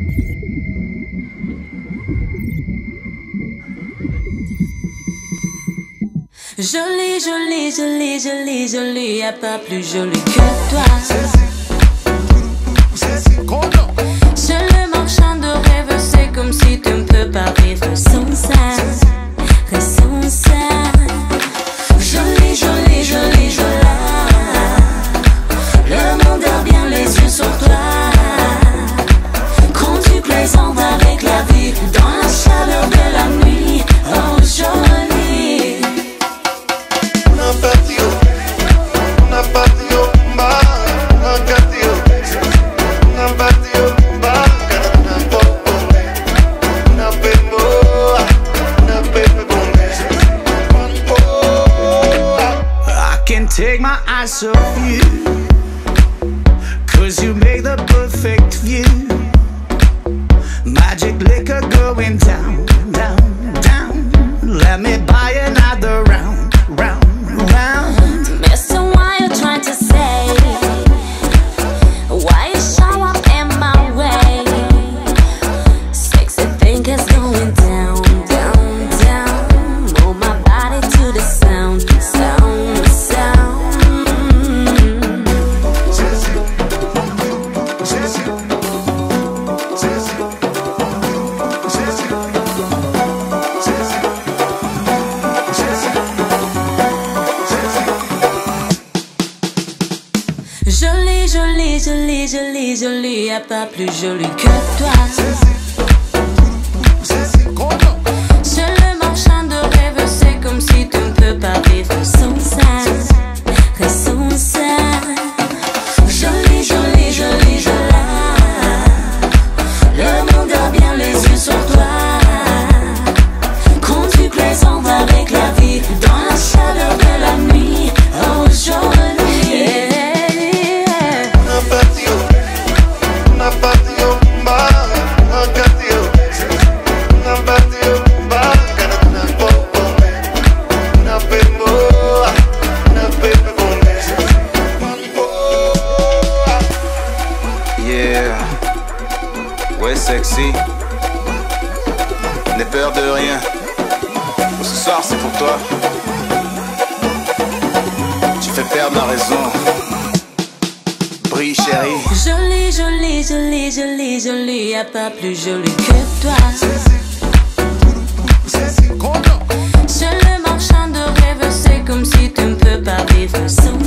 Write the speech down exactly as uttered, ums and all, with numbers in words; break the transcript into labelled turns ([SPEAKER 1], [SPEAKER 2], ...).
[SPEAKER 1] Jolie, jolie, jolie, jolie, jolie, y'a pas plus jolie que toi. Seul le marchand de rêve, c'est comme si tu ne peux pas vivre sans ça, sans ça. Jolie, jolie, jolie, jolie, le monde a bien les yeux sur toi. Quand tu plaisantes avec la vie, dans la chaleur de la nuit, oh jolie.
[SPEAKER 2] Take my eyes off you, 'cause you make the perfect view. Magic liquor going down, down, down. Let me buy another round, round, round.
[SPEAKER 1] Mister, why you trying to say? Why you show up in my way? Sexy thing is going down, down, down. Move my body to the sound, sound, sound. Jolie, jolie, jolie, jolie, jolie, y'a pas plus jolie que toi. Seul le marchand de rêve, c'est comme si tu ne peux pas vivre sans ça, sans ça. Jolie, jolie, jolie, jolie, le monde a bien les yeux sur toi. Quand tu plaisantes avec la vie, dans la chaleur de la nuit, oh jolie.
[SPEAKER 3] Ouais, sexy, n'aie peur de rien. Ce soir c'est pour toi. Tu fais perdre ma raison. Brille chérie.
[SPEAKER 1] Jolie, jolie, jolie, jolie, jolie, y'a pas plus jolie que toi. Seul le marchand de rêve, c'est comme si tu ne peux pas vivre sans